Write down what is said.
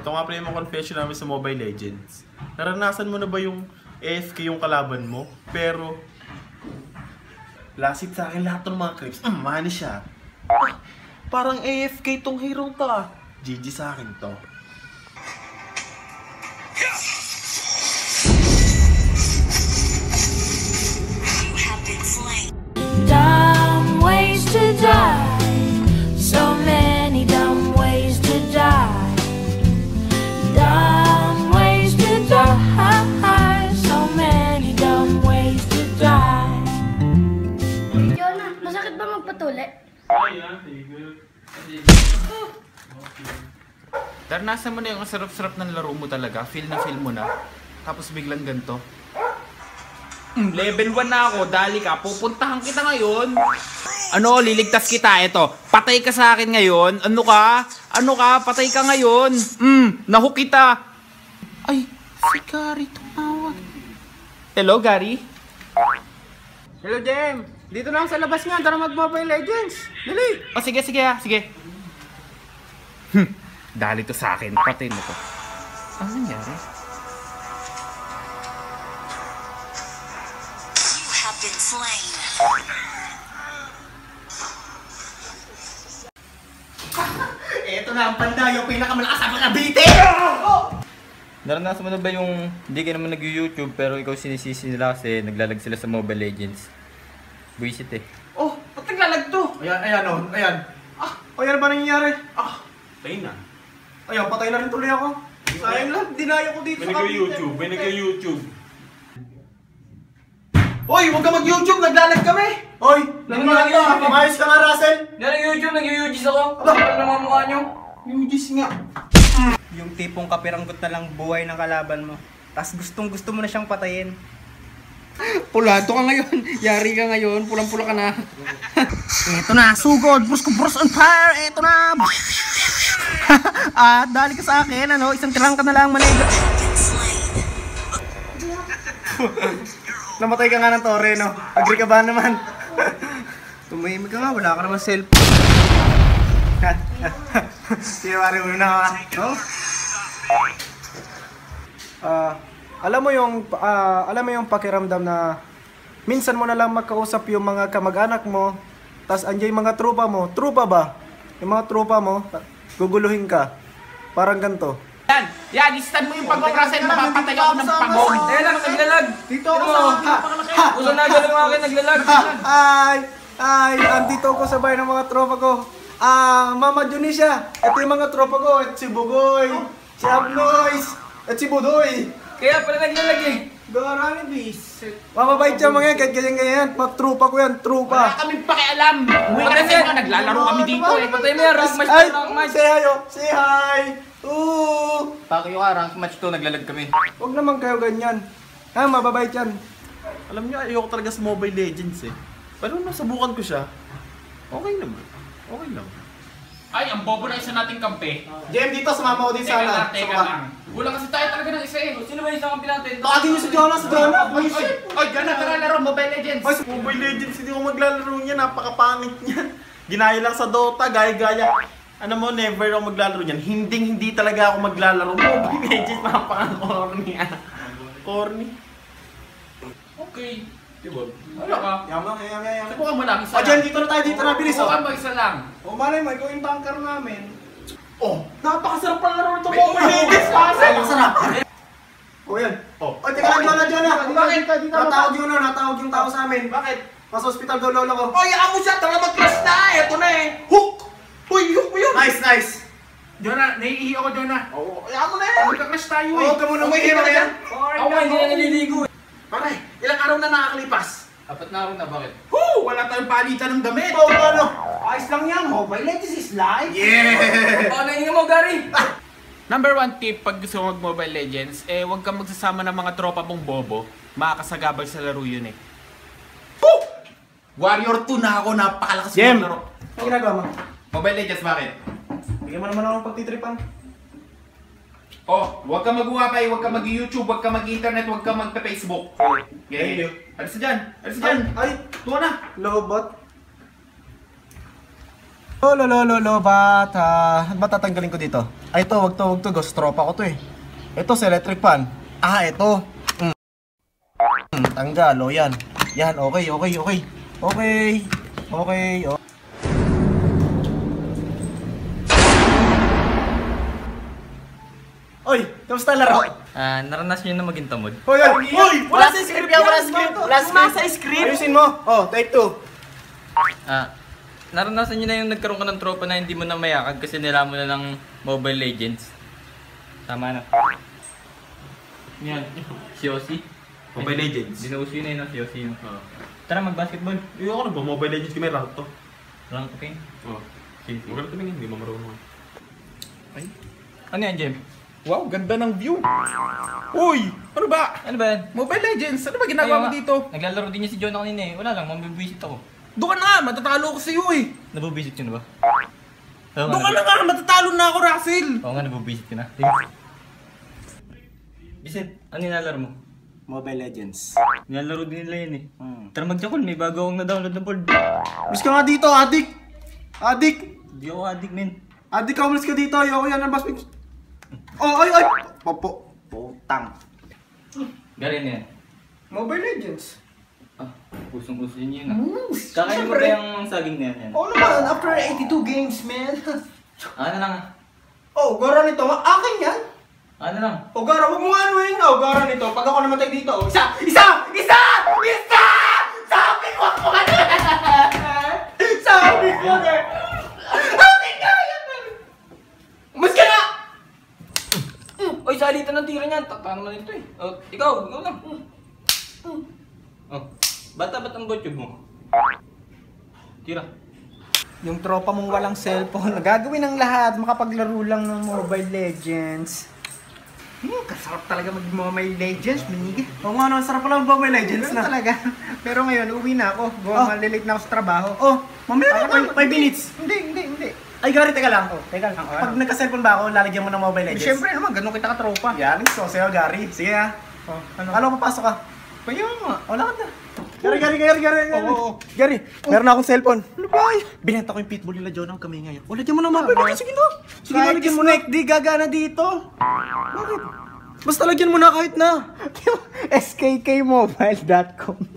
Ito nga pala yung confession namin sa Mobile Legends. Naranasan mo na ba yung AFK yung kalaban mo? Pero lasit sa akin lahat ng mga clips. Mani siya. Parang AFK tong hero to ah. GG sa akin to. Dumb ways to die. So many dumb ways to die. Dumb ways to die. So many dumb ways to die. Jonah, masakit ba magpatuli? Naranasan mo na yung sarap-sarap ng laro mo talaga, feel na feel mo na, tapos biglang ganito. Level 1 na ako, dali ka, pupuntahan kita ngayon. Ano, liligtas kita, eto, patay ka sa akin ngayon, ano ka, patay ka ngayon. Nahook kita. Ay, si Gary tumawag. Hello, Gary? Hello, Jem! Dito na ako sa labas nga, tara mag-Mobile Legends! Dali! O sige, sige. Dali to sa akin, patay mo to. Ano nangyari? You have been slain. Eto na ang panda, yung pinakamalakas sa mga BT! Naranasan mo na ba yung hindi ka naman nag-YouTube pero ikaw sinisisi nila kasi naglalag sila sa Mobile Legends? Buisit eh. Oh, ba't naglalag to? Ayan, oh, ayan. Ayan ba nangyayari? Patay na. Ayan, patay na rin tuloy ako. Sayang lang, dinayo ko dito May nag-YouTube. Hoy, huwag ka mag-YouTube, naglalag kami! Hoy, naglalag ka, kumayos ka nga, Russell! YouTube, nag-UGis ako. Aba, Ano naman mukha nyo? UGis nga. Yung tipong kapiranggot na lang buhay ng kalaban mo. Tapos gustong-gusto mo na siyang patayin. Pulado ka ngayon. Yari ka ngayon. Pulang-pula ka na. Eto na, sugod! Bruce on fire! Eto na! Dali ka sa akin, ano? Isang tirang ka na lang, maniga. Namatay ka nga ng tore, no? Agree ka ba naman? Tumahimik ka nga, wala ka naman cellphone. Sinawari mo na ka, no? Alam mo yung pakiramdam na minsan mo na lang magkausap yung mga kamag-anak mo, tas andiyan yung mga tropa mo. Tropa ba? Yung mga tropa mo, guguluhin ka. Parang ganito. Yan, istan mo yung pag-Russell, mapapatay ako ng pagong. Lang, naglalag. Dito ako sa... Gusto na galing akin, naglalag. Ay, andito ako sa bahay ng mga tropa ko. Mama Junisha, ito yung mga tropa ko. Ito si Bugoy, si Abnois, at si Budoy. Kaya pala naglalag eh. Garami, bis. Mababait siya mga yan, kahit ganyan. Mga tropa ko yan, Wala tropa. kaming pakialam. Uwi ka na sa inyo, naglalaro kami dito eh. Patay mo yan, rank match Ay, to, rank match. say hi, oh. Say hi. Ooh. Pakyo ka, rank match to, naglalag kami. Huwag naman kayo ganyan. Mababait yan. Alam niyo, ayoko talaga sa Mobile Legends eh. Pero nung nasubukan ko siya, okay naman. Okay lang. Ay, ang bobo na isa nating kampe. Jem, dito, sumama ko din sana. Teka lang. Kulang kasi tayo talaga ng isa eh. Sino ba yung isang kampi natin? Tawagin niyo si Jonah, si Jonah. Ay, gana, tara laro, Mobile Legends. Ay, sa Mobile Legends, hindi ko maglalaro niya. Napakapangit niya. Ginaya lang sa Dota, gaya-gaya. Ano mo, never ako maglalaro niyan. Hindi talaga ako maglalaro. Mobile Legends, napaka-corny. Corny. Okay. Diba? Wala ka. Yaman. Subukan mo lang, isa O, Jem, dito na tayo, dito na, bilis, oh. Subukan mo, isa lang. O, malay mo, ikaw yung tanker namin. Oh, napakasarap pala laro ito. May Mobile Legends, napakasarap. O, yan. O, teka lang, Jonah. Bakit? Natawag yung tao sa amin. Bakit? Nasa hospital daw lolo ko. Oy, amo siya, tara mag-clash na. Ito na eh. Hook! Uy, hook mo yun. Nice. Jonah, naiihi ako, Jonah. Oo, amo na yan. Magka-clash tayo O, eh. huwag ka muna may hero yan. Ako nga, hindi na naliligo eh. Pare, ilang araw na nakakalipas? 4 na araw na, bakit? Woo! Wala tayong palitan ng damit. O, ano? Ayos lang yan. Mobile Legends is live. Yeah! Baka nahinga mo, Gary. Number 1 tip pag gusto mo mag-Mobile Legends, huwag kang magsasama ng mga tropa mong bobo. Makakasagabal sa laro yun eh. Woo! Warrior 2 na ako, napakalakas Jem! ng laro. Ano ginagawa mo? Mobile Legends, bakit? Bigyan mo naman ako ng pagtitripan. Oh, huwag kang mag-uwapay, huwag kang mag-YouTube, huwag kang mag-internet, huwag kang mag-Facebook. Thank you. Alis na dyan! Alis na dyan! Ay, Tuwa na! lobot. Lolo, matatanggalin ko dito. Ay, ito, wag to, ghost tropa ko to eh. Ito sa electric fan. Ah, ito. Tanggal, o yan. Yan, okay. Oy, kamusta laro? Naranasan nyo na maging tamad? Hoy! Wala sa script yan, wala sa script. Ayusin mo. Oh, take 2. Naranasan nyo na yung nagkaroon ka ng tropa na hindi mo na mayakag kasi nila mo na ng Mobile Legends. Tama na. Yan. Si Ossie. Mobile Legends. Dinuuso yun no? Si Ossie yun. Tara, mag-basketball. Ako na ba? Mobile Legends may rank to. Rank, okay? Oo. Sige. Huwag ka tumingin, hindi mo marunong. Ano yan, Jem? Wow, ganda ng view. Uy, ano ba? Ano ba yan? Mobile Legends, ano ba ginagawa mo dito? Naglalaro din niya si Jonah kanina eh. Wala lang, mabibwisit ako. Doon ka na, matatalo ko sa iyo eh. Nabubwisit yun na ba? Doon ka na nga, matatalo na ako, Russell. Oo nga, nabubwisit ka na. Sige. Bisit, ano nilalaro mo? Mobile Legends. Nilalaro din nila yun eh. Tara mag-jakol, may bago akong na-download na board. Umalis ka nga dito, adik! Di ako addict, men. Adik ka, umalis ka dito. Ayoko yan ang basket. Oh, ay! Popo. Putang. Galing yan. Mobile Legends. Pusong-puso yun ah. Kakain mo ba yung saging na yan? Oo naman, after 82 games, man. Ano lang? Oh, gara nito. Akin yan. Ano lang? O gara, huwag mo nga ano yun. O gara nito. Pag ako namatay dito. Isa! Sabi ko ako ano! Sabi ko na! Akin nga yan! Mas ka na! Oy, salitan ng tira niyan. Takpan naman ito eh. Oh, ikaw lang. Oh, ba't ang YouTube mo? Tira. Yung tropa mong walang cellphone, gagawin ng lahat, makapaglaro lang ng Mobile Legends. Kasarap talaga mag-Mobile Legends, minigit. Oo nga, sarap pala ang Mobile Legends Ganun na. talaga. Pero ngayon, uwi na ako. Malilate na ako sa trabaho. Oh, mamaya na 5 minutes. Hindi. Ay, Gary, teka lang. Teka lang. Pag nagka-cellphone ba ako, lalagyan mo ng Mobile Legends? Siyempre naman, ganun kita katropa. Yan, so sa'yo, Gary. Sige ha. Ano, papasok ka? Kaya nga. Wala ka na. Gary. Oo. Gary, meron na akong cellphone. Ano ba? Binenta ko yung pitbull nila Jonah kami ngayon. O, lagyan mo na Mobile Legends. Sige na. Sige na, lagyan mo na. Di gagana dito. Bakit? Basta lagyan mo na kahit na. skkmobile.com